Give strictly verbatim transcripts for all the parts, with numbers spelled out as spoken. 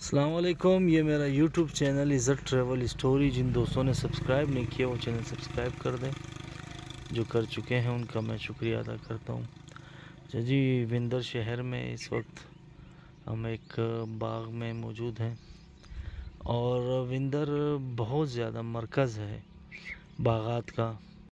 अस्सलाम वालेकुम, ये मेरा YouTube channel Izzat travel story. जिन दोस्तों ने सब्सक्राइब नहीं किया वो चैनल सब्सक्राइब कर दें। जो कर चुके हैं उनका मैं शुक्रिया अदा करता हूँ। अच्छा जी, विंदर शहर में इस वक्त हम एक बाग में मौजूद हैं और विंदर बहुत ज़्यादा मरकज़ है बागात का।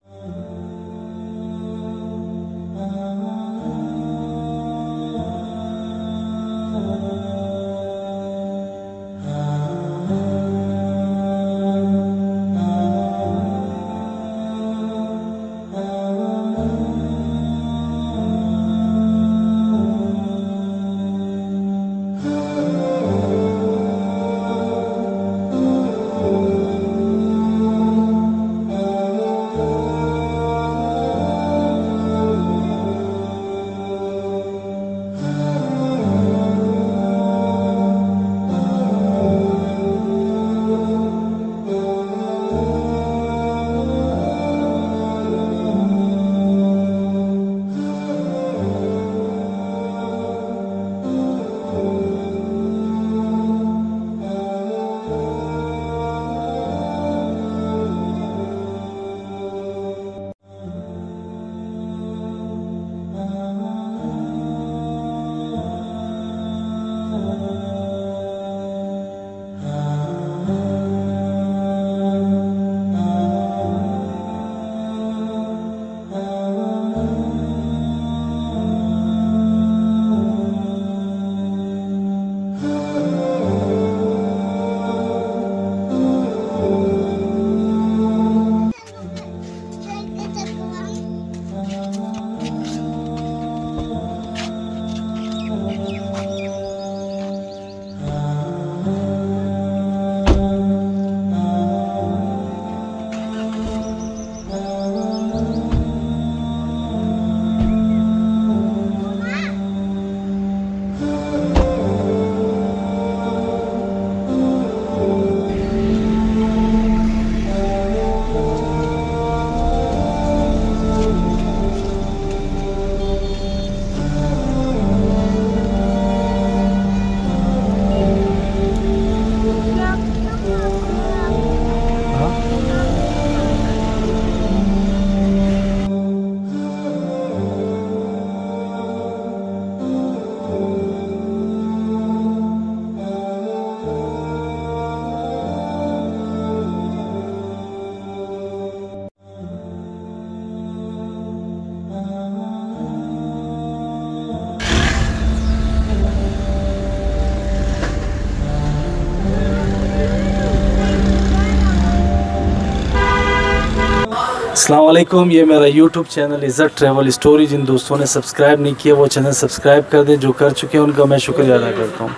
अस्सलाम वालेकुम, ये मेरा YouTube channel Izzat travel story. जिन दोस्तों ने सब्सक्राइब नहीं किया वो चैनल सब्सक्राइब कर दें। जो कर चुके हैं उनका मैं शुक्रिया अदा करता हूँ।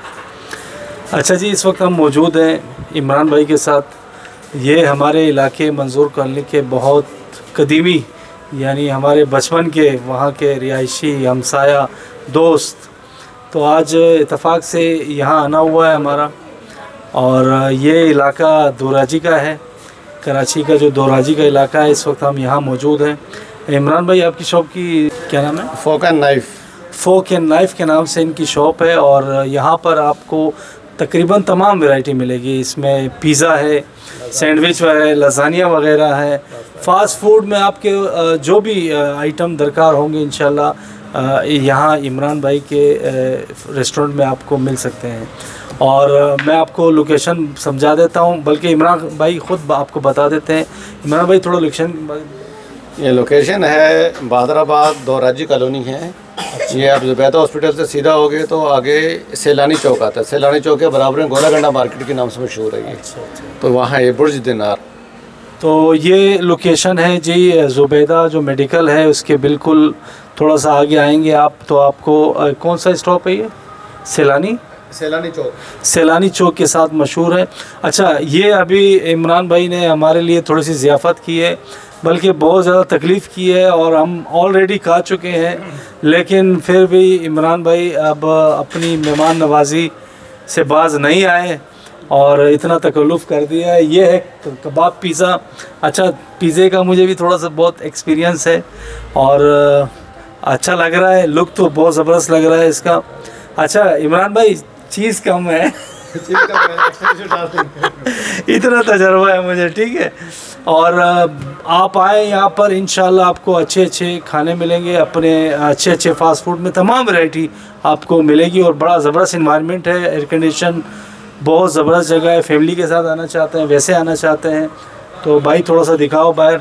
अच्छा जी, इस वक्त हम मौजूद हैं इमरान भाई के साथ। ये हमारे इलाके मंजूर कॉलोनी के बहुत कदीमी यानी हमारे बचपन के वहाँ के रिहायशी हमसाया दोस्त। तो आज इत्तेफाक से यहाँ आना हुआ है हमारा, और ये इलाका दोराजी का है, कराची का जो दोराजी का इलाका है। इस वक्त हम यहाँ मौजूद हैं। इमरान भाई, आपकी शॉप की क्या नाम है? Fork and knife. Fork and knife के नाम से इनकी शॉप है, और यहाँ पर आपको तकरीबन तमाम वैरायटी मिलेगी। इसमें पिज़्ज़ा है, सैंडविच है, लसानिया वगैरह है। फास्ट फूड में आपके जो भी आइटम दरकार होंगे इंशाल्लाह यहाँ इमरान भाई के रेस्टोरेंट में आपको मिल सकते हैं। और मैं आपको लोकेशन समझा देता हूँ, बल्कि इमरान भाई ख़ुद आपको बता देते हैं। इमरान भाई थोड़ा लोकेशन। ये लोकेशन है बहादुराबाद दोराजी कॉलोनी है। ये आप जुबैदा हॉस्पिटल से सीधा हो गए तो आगे सैलानी चौक आता है। सैलानी चौक के बराबर में गोलागंडा मार्केट के नाम से मशहूर है ये। अच्छा अच्छा। तो वहाँ है बुर्ज दिनार। तो ये लोकेशन है जी जुबैदा जो मेडिकल है उसके बिल्कुल थोड़ा सा आगे आएंगे आप तो आपको कौन सा स्टॉप है ये? सैलानी सैलानी चौक। सैलानी चौक के साथ मशहूर है। अच्छा, ये अभी इमरान भाई ने हमारे लिए थोड़ी सी ज़ियाफ़त की है, बल्कि बहुत ज़्यादा तकलीफ़ की है, और हम ऑलरेडी खा चुके हैं। लेकिन फिर भी इमरान भाई अब अपनी मेहमान नवाजी से बाज नहीं आए और इतना तकल्लुफ़ कर दिया है। ये है कबाब पिज़्ज़ा। अच्छा, पिज़्ज़े का मुझे भी थोड़ा सा बहुत एक्सपीरियंस है और अच्छा लग रहा है, लुक तो बहुत ज़बरदस्त लग रहा है इसका। अच्छा इमरान भाई, चीज़ कम है इतना तजर्बा है मुझे, ठीक है। और आप आए यहाँ पर, इंशाल्लाह आपको अच्छे अच्छे खाने मिलेंगे, अपने अच्छे अच्छे फास्ट फूड में तमाम वैरायटी आपको मिलेगी। और बड़ा ज़बरदस्त इन्वायरमेंट है, एयर कंडीशन, बहुत ज़बरदस्त जगह है। फैमिली के साथ आना चाहते हैं, वैसे आना चाहते हैं तो भाई थोड़ा सा दिखाओ बाहर।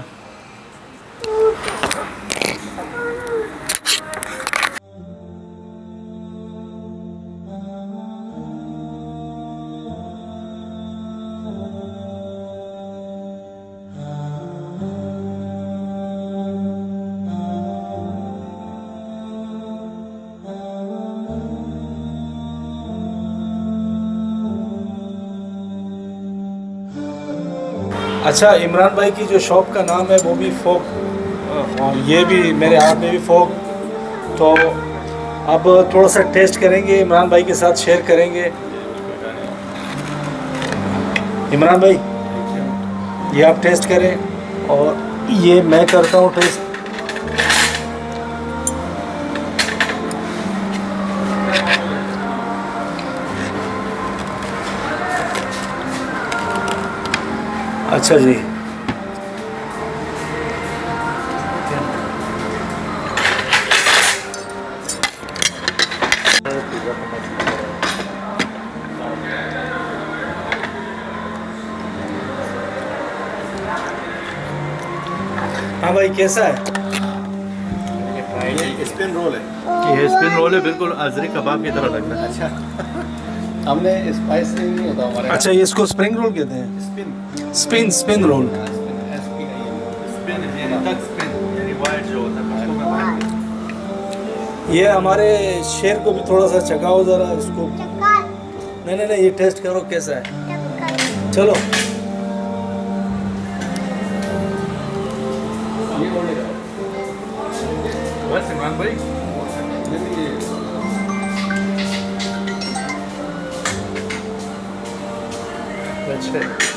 अच्छा, इमरान भाई की जो शॉप का नाम है वो भी फोक, और ये भी मेरे हाथ में भी फोक। तो अब थोड़ा सा टेस्ट करेंगे, इमरान भाई के साथ शेयर करेंगे। इमरान भाई ये आप टेस्ट करें और ये मैं करता हूँ टेस्ट। अच्छा जी, हाँ भाई कैसा है? ये स्पिन रोल है। ये स्पिन रोल है, बिल्कुल अजरी कबाब की तरह लगता है। अच्छा, हमने स्पाइस नहीं होता हमारे। अच्छा, ये इसको स्प्रिंग रोल कहते हैं? Spin spin spin roll. Spin यानी तक स्पिन यानी वाइट जो होता है। ये हमारे शेर को भी थोड़ा सा चखाओ ज़रा इसको। नहीं नहीं नहीं, ये टेस्ट करो कैसा है। चलो बस इमरान भाई, अच्छा